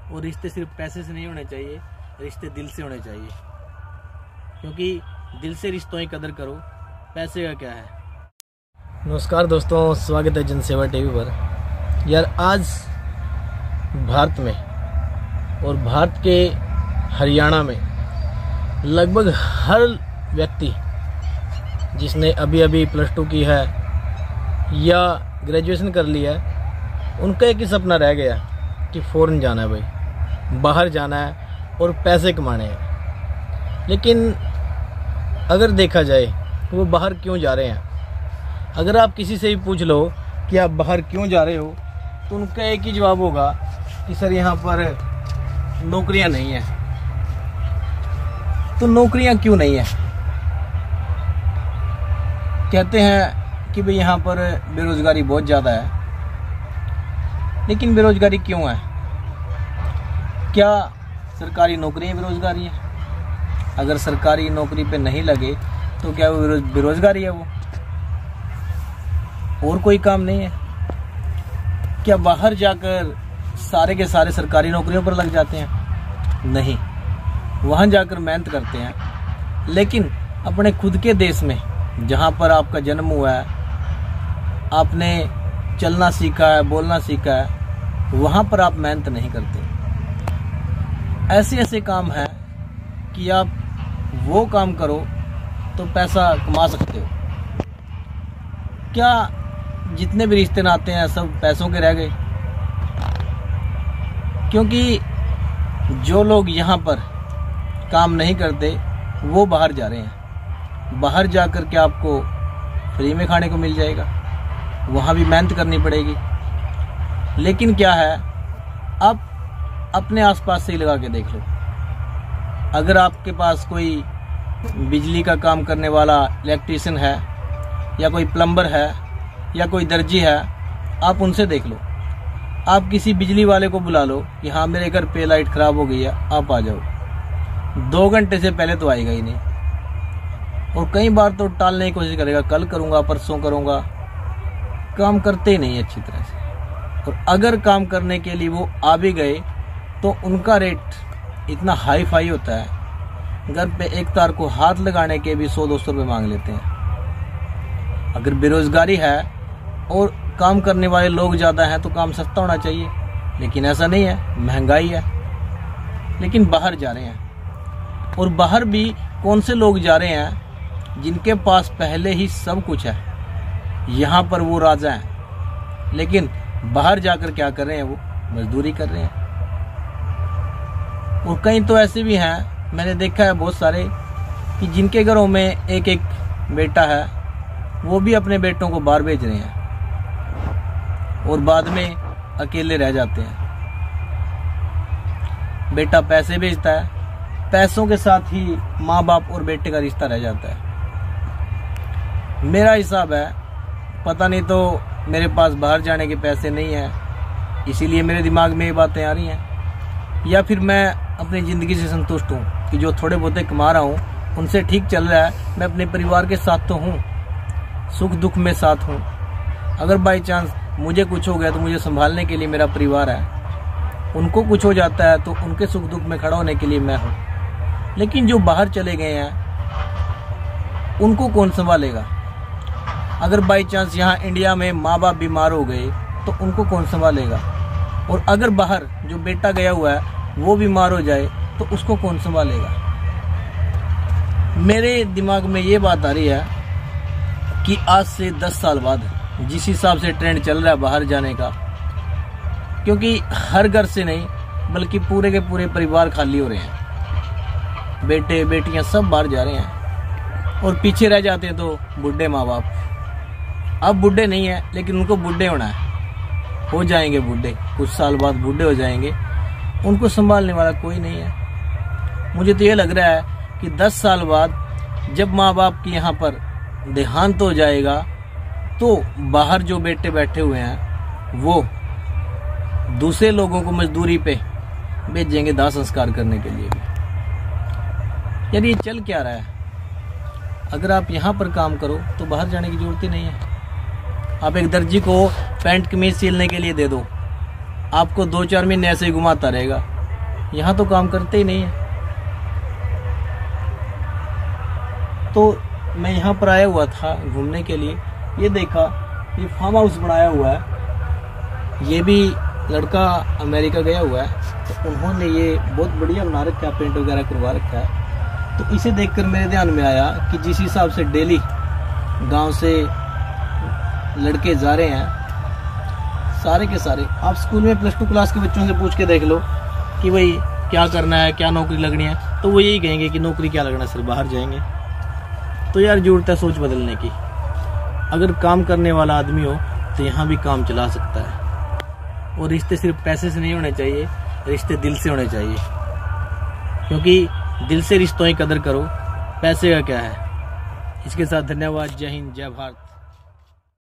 और रिश्ते सिर्फ पैसे से नहीं होने चाहिए, रिश्ते दिल से होने चाहिए, क्योंकि दिल से रिश्तों की कदर करो, पैसे का क्या है। नमस्कार दोस्तों, स्वागत है जनसेवा टीवी पर। यार आज भारत में और भारत के हरियाणा में लगभग हर व्यक्ति जिसने अभी अभी +2 की है या ग्रेजुएशन कर लिया है, उनका एक ही सपना रह गया कि फ़ॉरेन जाना है भाई, बाहर जाना है और पैसे कमाने हैं। लेकिन अगर देखा जाए तो वो बाहर क्यों जा रहे हैं, अगर आप किसी से भी पूछ लो कि आप बाहर क्यों जा रहे हो, तो उनका एक ही जवाब होगा कि सर यहाँ पर नौकरियाँ नहीं हैं। तो नौकरियाँ क्यों नहीं हैं? कहते हैं कि भाई यहाँ पर बेरोज़गारी बहुत ज़्यादा है। लेकिन बेरोज़गारी क्यों है? क्या सरकारी नौकरियाँ बेरोज़गारी है? अगर सरकारी नौकरी पे नहीं लगे तो क्या वो बेरोज़गारी है? वो और कोई काम नहीं है क्या? बाहर जाकर सारे के सारे सरकारी नौकरियों पर लग जाते हैं? नहीं, वहाँ जाकर मेहनत करते हैं, लेकिन अपने खुद के देश में जहाँ पर आपका जन्म हुआ है, आपने चलना सीखा है, बोलना सीखा है, वहाँ पर आप मेहनत नहीं करते। ऐसे ऐसे काम हैं कि आप वो काम करो तो पैसा कमा सकते हो। क्या जितने भी रिश्ते नाते हैं सब पैसों के रह गए? क्योंकि जो लोग यहाँ पर काम नहीं करते वो बाहर जा रहे हैं। बाहर जाकर क्या आपको फ्री में खाने को मिल जाएगा? वहाँ भी मेहनत करनी पड़ेगी। लेकिन क्या है, आप अपने आसपास से ही लगा के देख लो। अगर आपके पास कोई बिजली का काम करने वाला इलेक्ट्रीशियन है, या कोई प्लम्बर है, या कोई दर्जी है, आप उनसे देख लो। आप किसी बिजली वाले को बुला लो कि हाँ मेरे घर पे लाइट ख़राब हो गई है, आप आ जाओ। 2 घंटे से पहले तो आएगा ही नहीं, और कई बार तो टालने की कोशिश करेगा, कल करूँगा, परसों करूँगा। काम करते ही नहीं अच्छी तरह से। और अगर काम करने के लिए वो आ भी गए तो उनका रेट इतना हाई फाई होता है, घर पे एक तार को हाथ लगाने के भी 100-200 रुपये मांग लेते हैं। अगर बेरोज़गारी है और काम करने वाले लोग ज़्यादा हैं तो काम सस्ता होना चाहिए, लेकिन ऐसा नहीं है, महंगाई है। लेकिन बाहर जा रहे हैं, और बाहर भी कौन से लोग जा रहे हैं जिनके पास पहले ही सब कुछ है। यहाँ पर वो राजा हैं, लेकिन बाहर जाकर क्या कर रहे हैं? वो मजदूरी कर रहे हैं। और कई तो ऐसे भी हैं, मैंने देखा है बहुत सारे, कि जिनके घरों में एक एक बेटा है, वो भी अपने बेटों को बाहर भेज रहे हैं और बाद में अकेले रह जाते हैं। बेटा पैसे भेजता है, पैसों के साथ ही माँ बाप और बेटे का रिश्ता रह जाता है। मेरा हिसाब है, पता नहीं तो मेरे पास बाहर जाने के पैसे नहीं हैं, इसीलिए मेरे दिमाग में ये बातें आ रही हैं, या फिर मैं अपनी ज़िंदगी से संतुष्ट हूँ कि जो थोड़े बहुते कमा रहा हूँ उनसे ठीक चल रहा है। मैं अपने परिवार के साथ तो हूँ, सुख दुख में साथ हूँ। अगर बाई चांस मुझे कुछ हो गया तो मुझे संभालने के लिए मेरा परिवार है, उनको कुछ हो जाता है तो उनके सुख दुख में खड़ा होने के लिए मैं हूँ। लेकिन जो बाहर चले गए हैं उनको कौन संभालेगा? अगर बाई चांस यहाँ इंडिया में माँ बाप बीमार हो गए तो उनको कौन संभालेगा? और अगर बाहर जो बेटा गया हुआ है वो बीमार हो जाए तो उसको कौन संभालेगा? मेरे दिमाग में ये बात आ रही है कि आज से 10 साल बाद जिस हिसाब से ट्रेंड चल रहा है बाहर जाने का, क्योंकि हर घर से नहीं बल्कि पूरे के पूरे परिवार खाली हो रहे हैं, बेटे बेटियां सब बाहर जा रहे हैं, और पीछे रह जाते हैं तो बूढ़े माँ बाप। अब बूढ़े नहीं है, लेकिन उनको बूढ़े होना है, हो जाएंगे बूढ़े, कुछ साल बाद बूढ़े हो जाएंगे, उनको संभालने वाला कोई नहीं है। मुझे तो ये लग रहा है कि 10 साल बाद जब माँ बाप की यहाँ पर देहांत हो जाएगा तो बाहर जो बेटे बैठे हुए हैं वो दूसरे लोगों को मजदूरी पे भेजेंगे दाह संस्कार करने के लिए भी। यार ये चल क्या रहा है? अगर आप यहाँ पर काम करो तो बाहर जाने की जरूरत ही नहीं है। आप एक दर्जी को पैंट कमीज सिलने के लिए दे दो, आपको 2-4 महीने ऐसे ही घुमाता रहेगा, यहाँ तो काम करते ही नहीं है। तो मैं यहाँ पर आया हुआ था घूमने के लिए, ये देखा ये फार्म हाउस बनाया हुआ है, ये भी लड़का अमेरिका गया हुआ है, तो उन्होंने ये बहुत बढ़िया बना रखा है, पेंट वगैरह करवा रखा है। तो इसे देखकर मेरे ध्यान में आया कि जिस हिसाब से डेली गांव से लड़के जा रहे हैं सारे के सारे, आप स्कूल में +2 क्लास के बच्चों से पूछ के देख लो कि भाई क्या करना है, क्या नौकरी लगनी है, तो वो यही कहेंगे कि नौकरी क्या लगना, सिर्फ बाहर जाएंगे। तो यार जरूरत है सोच बदलने की। अगर काम करने वाला आदमी हो तो यहाँ भी काम चला सकता है। और रिश्ते सिर्फ पैसे से नहीं होने चाहिए, रिश्ते दिल से होने चाहिए, क्योंकि दिल से रिश्तों की कदर करो, पैसे का क्या है। इसके साथ धन्यवाद। जय हिंद, जय भारत।